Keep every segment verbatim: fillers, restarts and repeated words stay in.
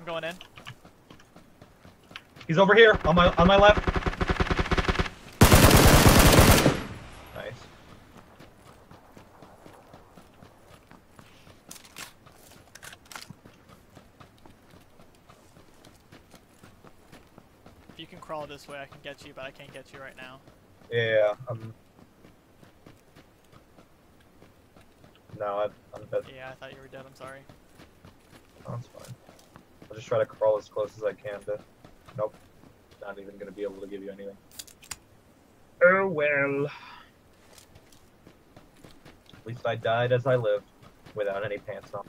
I'm going in. He's over here on my on my left. Nice. If you can crawl this way, I can get you, but I can't get you right now. Yeah. Um. No, I, I'm dead. Yeah, I thought you were dead. I'm sorry. Oh, that's fine. I'll just try to crawl as close as I can to... Nope. Not even going to be able to give you anything. Oh well. At least I died as I lived, without any pants on.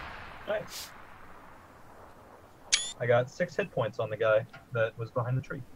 Nice. I got six hit points on the guy that was behind the tree.